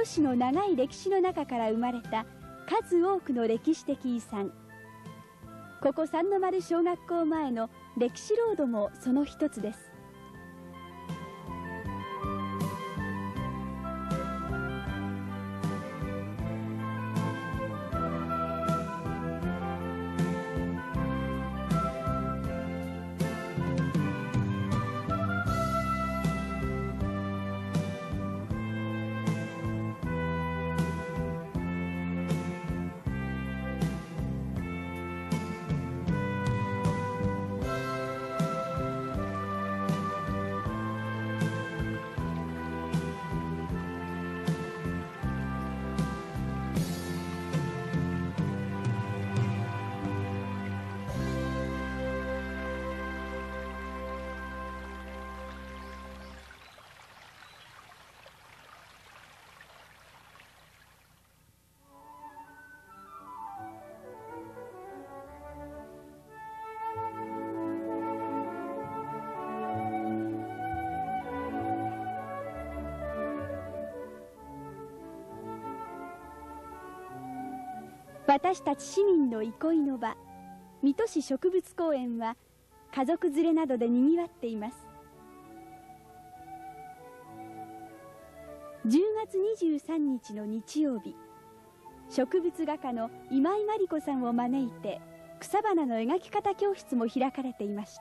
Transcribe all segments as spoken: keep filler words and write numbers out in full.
都市の長い歴史の中から生まれた数多くの歴史的遺産。ここ三の丸小学校前の歴史ロードもその一つです。私たち市民の憩いの場、水戸市植物公園は家族連れなどでにぎわっています。じゅうがつにじゅうさんにちの日曜日、植物画家の今井真理子さんを招いて草花の描き方教室も開かれていました。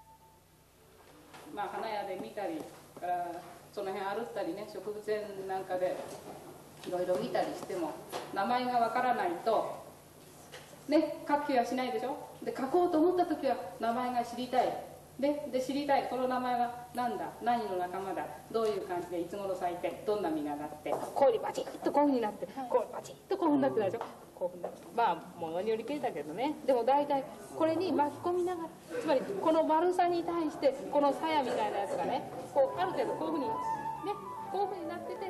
まあ、花屋で見たりからその辺歩ったりね、植物園なんかでいろいろ見たりしても名前がわからないとね、書く気はしないでしょ。で書こうと思った時は名前が知りたいでで知りたい、この名前は何だ、何の仲間だ、どういう感じでいつ頃咲いてどんな実がなって、こういうバチッとこういうふうになって、こうバチッとこういうふうになってないでしょ。こういうふうになって、まあものによりけりだけどね、でも大体これに巻き込みながら、つまりこの丸さに対してこの鞘みたいなやつがね、こうある程度こういうふうにね、こういうふうになってて、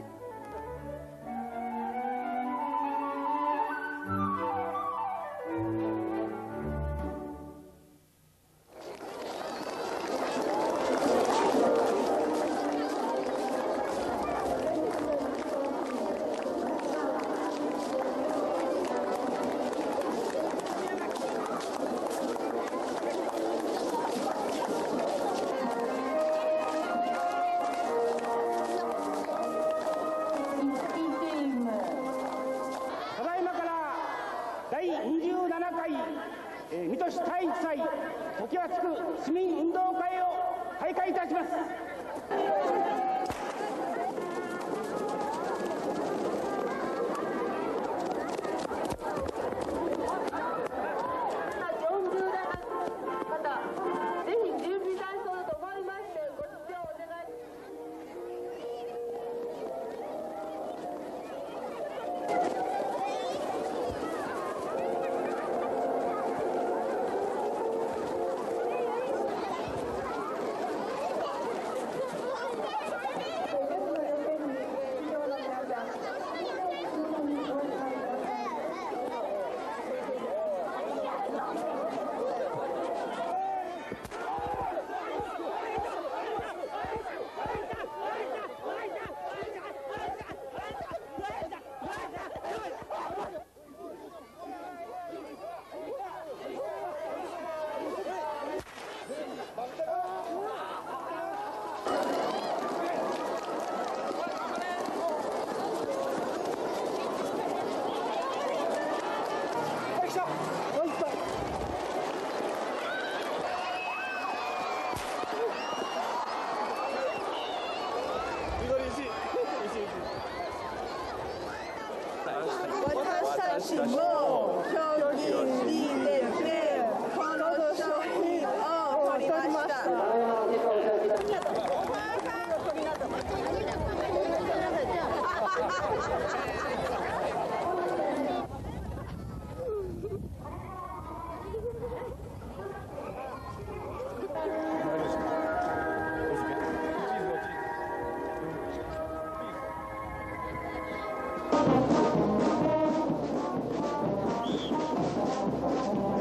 水戸市体育祭常盤地区市民運動会を開会いたします。私たちも競技に入れてこの商品を取りました。 Thank you.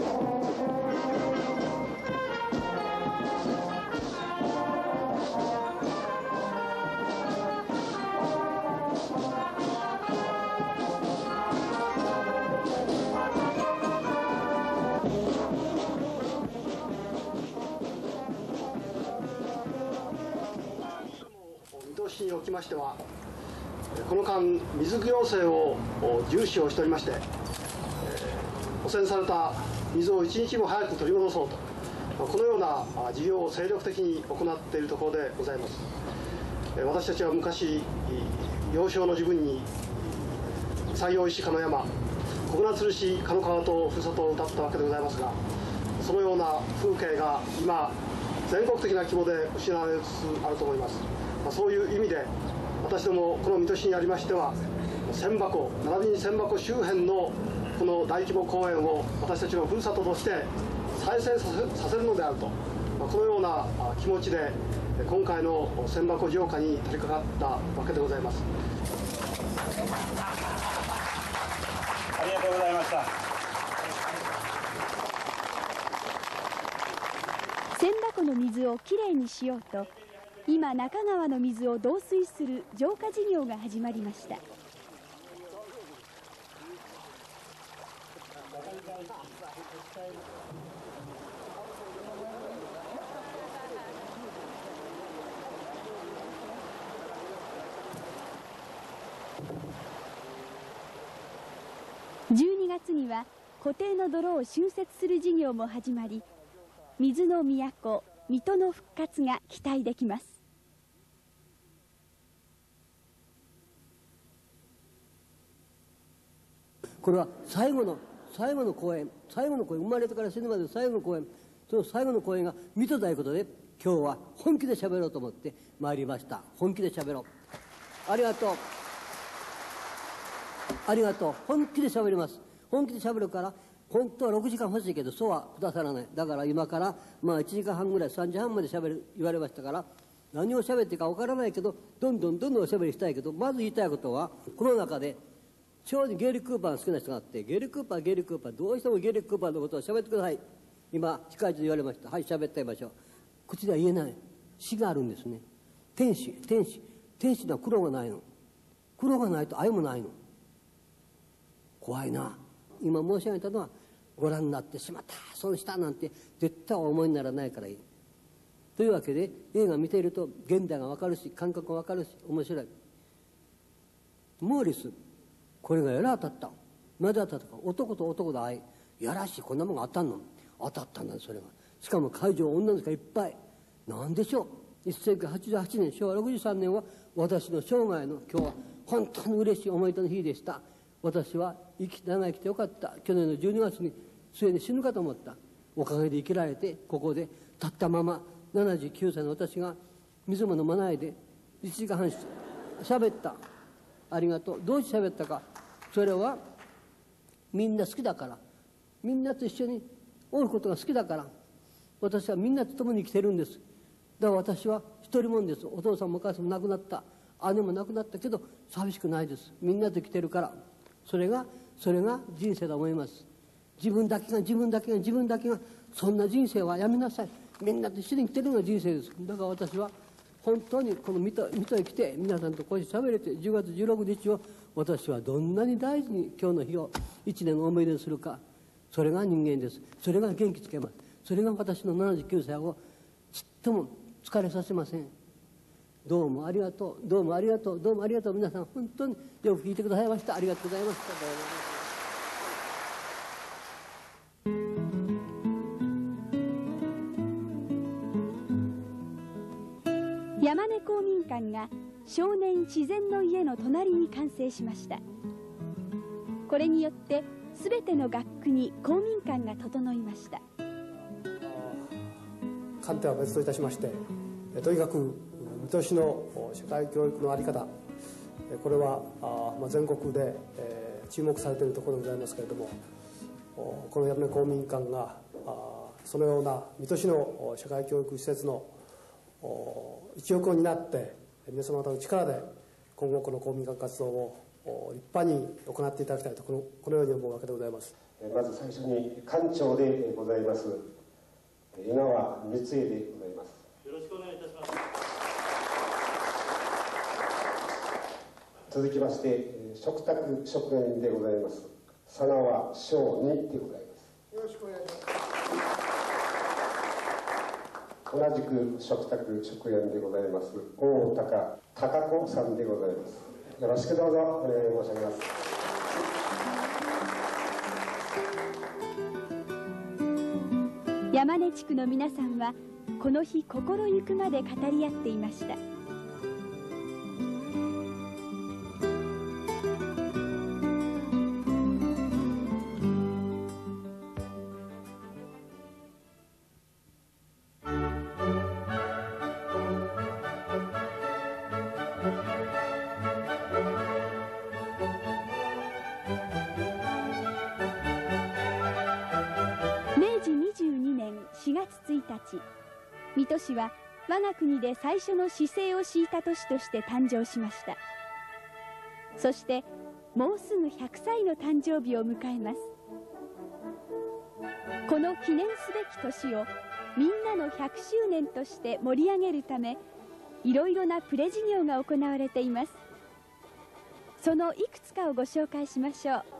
ましては、この間水行政を重視をしておりまして、えー、汚染された水を一日も早く取り戻そうと、このような事業を精力的に行っているところでございます。私たちは昔、幼少の自分に西洋石鹿の山、国名鶴市鹿の川とふるさとを歌ったわけでございますが、そのような風景が今全国的な規模で失われつつあると思います。まあ、そういう意味で私どもこの水戸市にありましては、千波湖並びに千波湖周辺のこの大規模公園を私たちのふるさととして再生させ、させるのであると、まあ、このような気持ちで今回の千波湖浄化に取り掛かったわけでございます。 ありがとうございました。 千波湖の水をきれいにしようと、今中川の水を導水する浄化事業が始まりました。じゅうにがつには湖底の泥を浚渫する事業も始まり、水の都水戸の復活が期待できます。 これは最後の最後の公演、最後の公演、生まれてから死ぬまでの最後の公演、その最後の公演が水戸ということで、今日は本気で喋ろうと思って参りました。本気で喋ろう。ありがとう。ありがとう。本気で喋ります。本気で喋るから、本当はろくじかん欲しいけど、そうはくださらない。だから今から、まあいちじかんはんぐらい、さんじはんまで喋る、言われましたから、何を喋っていいか分からないけど、どんどんどんどんおしゃべりしたいけど、まず言いたいことは、この中で、ちょうどゲーリー・クーパーの好きな人があって、ゲーリー・クーパー、ゲーリー・クーパー、どうしてもゲーリー・クーパーのことを喋ってください。今、司会中で言われました。はい、喋ってみましょう。口では言えない。死があるんですね。天使、天使。天使には苦労がないの。苦労がないと愛もないの。怖いな。今申し上げたのは、ご覧になってしまった、損したなんて絶対お思いにならないからいい。というわけで、映画見ていると現代がわかるし、感覚がわかるし、面白い。モーリス、これがやら当たった。なぜ当たったか。男と男の愛。やらしい、こんなもんが当たんの。当たったんだ、それが。しかも会場女の子がいっぱい。なんでしょう。せんきゅうひゃくはちじゅうはちねん、しょうわろくじゅうさんねんは私の生涯の今日は本当に嬉しい思い出の日でした。私は生き長生きてよかった。去年のじゅうにがつに末に死ぬかと思った。おかげで生きられて、ここで立ったままななじゅうきゅうさいの私が水も飲まないでいちじかんはんしゃべった。ありがとう。どうしてしゃべったか。それはみんな好きだから、みんなと一緒におることが好きだから、私はみんなと共に生きてるんです。だから私は一人もんです。お父さんもお母さんも亡くなった、姉も亡くなったけど寂しくないです。みんなと生きてるから。それがそれが人生だと思います。自分だけが自分だけが自分だけが、そんな人生はやめなさい。みんなと一緒に生きてるのが人生です。だから私は本当にこの水戸へ来て皆さんとこうして喋れて、じゅうがつじゅうろくにちを私はどんなに大事に今日の日を一年の思い出にするか。それが人間です。それが元気つけます。それが私のななじゅうきゅうさいをちっとも疲れさせません。どうもありがとう、どうもありがとう、どうもありがとう。皆さん本当によく聞いてくださいました。ありがとうございました。 山根公民館が少年自然の家の隣に完成しました。これによってすべての学区に公民館が整いました。 観点は別といたしまして、とにかく水戸市の社会教育の在り方、これは全国で注目されているところでございますけれども、この山根公民館がそのような水戸市の社会教育施設の一翼を担って皆様方の力で今後この公民館活動を立派に行っていただきたいと、この、このように思うわけでございます。 まず最初に館長でございます江川光恵でございます。よろしくお願いいたします。続きまして嘱託職員でございます佐川翔二でございます。 よろしくお願いします。 同じく食卓職員でございます大高貴子さんでございます。よろしくどうぞお願い申し上げます。 山根地区の皆さんはこの日心ゆくまで語り合っていました。しがつついたち、水戸市は我が国で最初の市制を敷いた都市として誕生しました。そしてもうすぐひゃくさいの誕生日を迎えます。この記念すべき年をみんなのひゃくしゅうねんとして盛り上げるため、いろいろなプレ事業が行われています。そのいくつかをご紹介しましょう。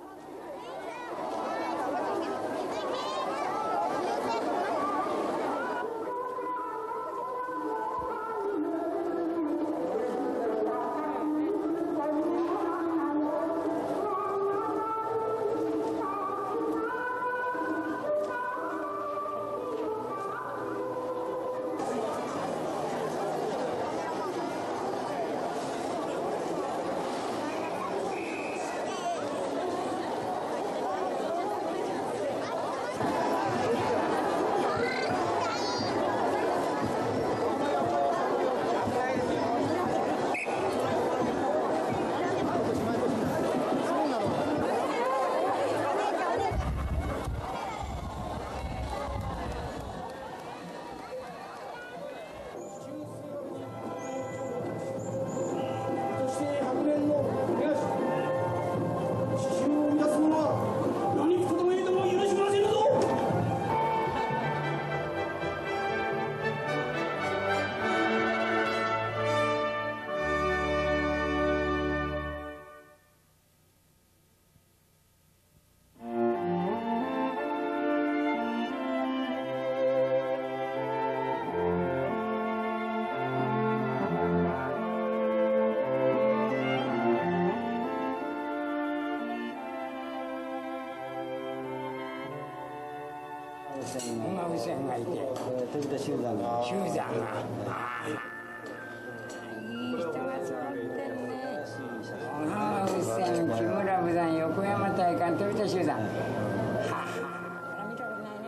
馬牛さんがいて、 飛田集団が集団が、ああ、いい人が座ってるね。小川牛さん、木村武山、横山大観、飛田集団。はあ、見たことない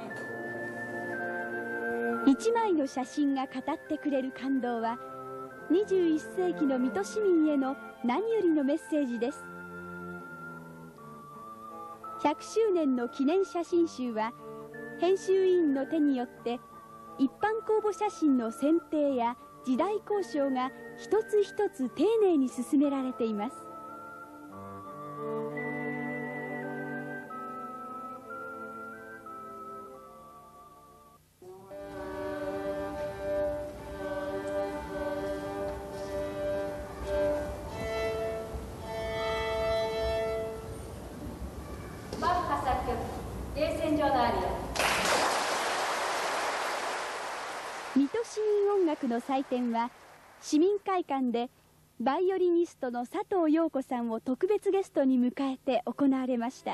ね。一枚の写真が語ってくれる感動は、にじゅういっせいきの水戸市民への何よりのメッセージです。ひゃくしゅうねんの記念写真集は、編集委員の手によって一般公募写真の選定や時代交渉が一つ一つ丁寧に進められています。 バッハ作曲「冷戦場のアリア」。 水戸市民音楽の祭典は市民会館でバイオリニストの佐藤陽子さんを特別ゲストに迎えて行われました。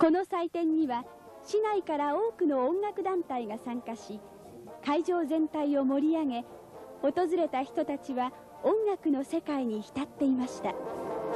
この祭典には市内から多くの音楽団体が参加し、会場全体を盛り上げ、訪れた人たちは音楽の世界に浸っていました。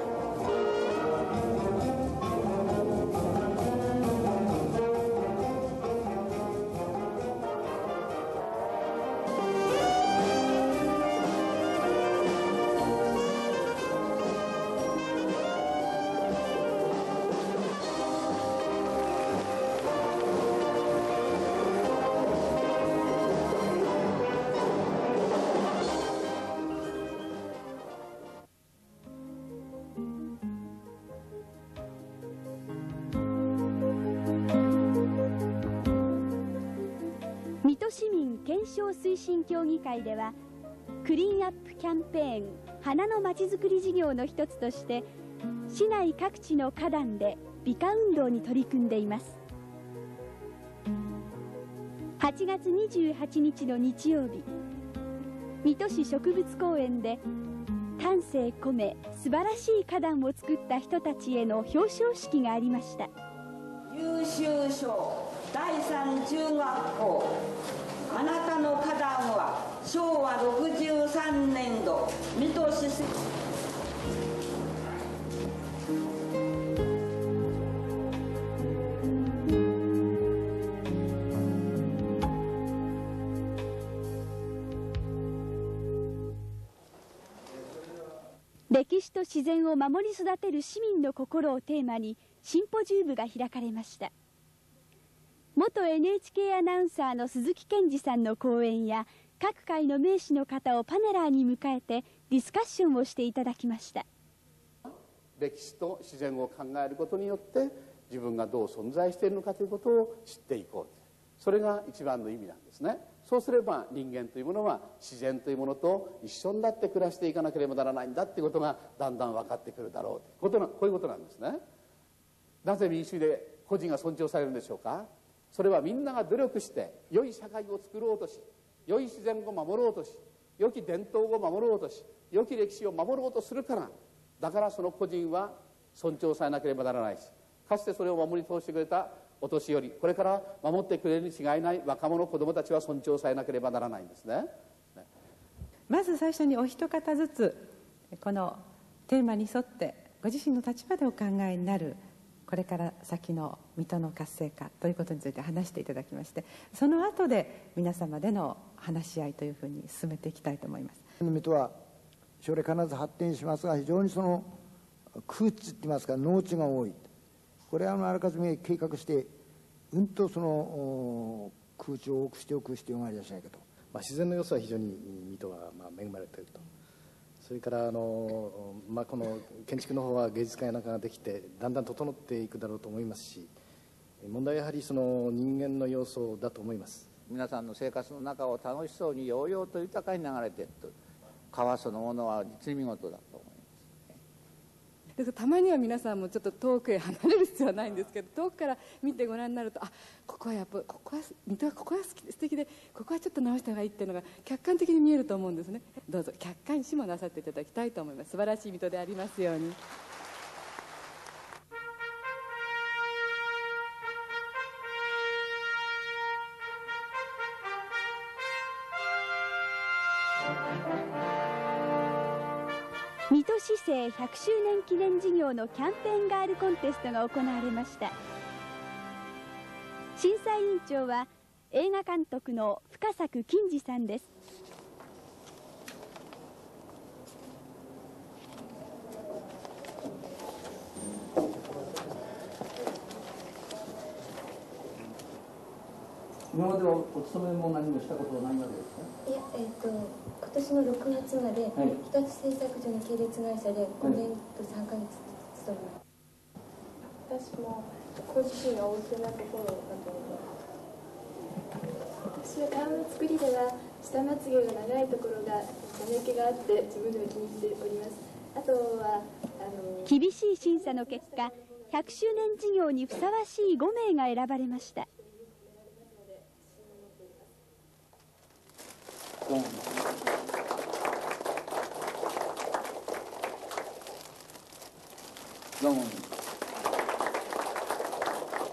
市民検証推進協議会では、クリーンアップキャンペーン花のまちづくり事業の一つとして、市内各地の花壇で美化運動に取り組んでいます。はちがつにじゅうはちにちの日曜日、水戸市植物公園で丹精込め素晴らしい花壇を作った人たちへの表彰式がありました。 優秀賞だいさん中学校、あなたの花壇はしょうわろくじゅうさんねんど水戸市歴史と自然を守り育てる市民の心をテーマにシンポジウムが開かれました。元 エヌエイチケー アナウンサーの鈴木健二さんの講演や、各界の名士の方をパネラーに迎えてディスカッションをしていただきました。 歴史と自然を考えることによって自分がどう存在しているのかということを知っていこう、それが一番の意味なんですね。そうすれば人間というものは自然というものと一緒になって暮らしていかなければならないんだということがだんだん分かってくるだろうということな、こういうことなんですね。なぜ民主主義で個人が尊重されるんでしょうか。それはみんなが努力して良い社会を作ろうとし、良い自然を守ろうとし、良き伝統を守ろうとし、良き歴史を守ろうとするから、だからその個人は尊重されなければならないし、かつてそれを守り通してくれたお年寄り、これから守ってくれるに違いない若者子どもたちは尊重されなければならないんですね。 まず最初にお一方ずつこのテーマに沿ってご自身の立場でお考えになるこれから先の水戸の活性化ということについて話していただきまして、その後で皆様での話し合いというふうに進めていきたいと思います。 水戸は将来必ず発展しますが、非常にその空地っていいますか農地が多い。これはあらかじめ計画してうんとその空地を多くしておく必要がありはしないかと。 まあ、自然の要素は非常に水戸はまあ恵まれていると。それからあの、まあ、この建築の方は芸術家なんかができてだんだん整っていくだろうと思いますし、問題はやはりその人間の要素だと思います。 皆さんの生活の中を楽しそうに揚々と豊かに流れていると、川そのものは実に見事だと思います。 ですからたまには皆さんもちょっと遠くへ離れる必要はないんですけど、遠くから見てご覧になると、あ、ここはやっぱここは水戸はここは好きで素敵で、ここはちょっと直した方がいいっていうのが客観的に見えると思うんですね。どうぞ客観視もなさっていただきたいと思います。素晴らしい水戸でありますように。 水戸市政ひゃくしゅうねん記念事業のキャンペーンガールコンテストが行われました。審査委員長は映画監督の深作金次さんです。 今まではお勤めも何もしたことはないわけですか。 いや、えっと、今年のろくがつまで、はい、日立製作所の系列会社でごねんとさんかげつ勤めます。私もご自身がお家なところだと思います。私は川の作りでは下まつげが長いところが間抜けがあって自分でも気に入っております。あとはあの厳しい審査の結果、ひゃくしゅうねん事業にふさわしいごめいが選ばれました。 どうも。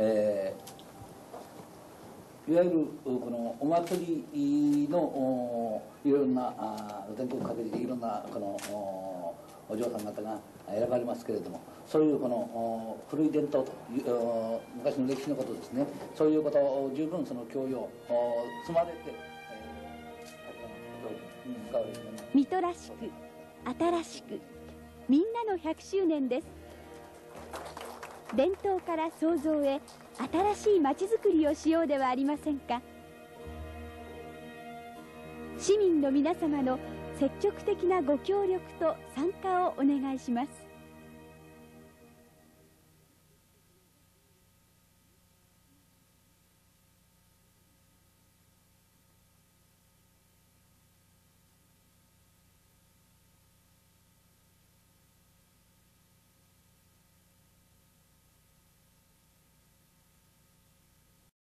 えー、いわゆるこのお祭りのいろんな全国各地でいろんなこのお嬢さん方が選ばれますけれども、そういうこの古い伝統という昔の歴史のことですね、そういうことを十分その教養積まれて、えー、使われる水戸らしく新しくみんなのひゃくしゅうねんです。伝統から創造へ新しいまちづくりをしようではありませんか。市民の皆様の積極的なご協力と参加をお願いします。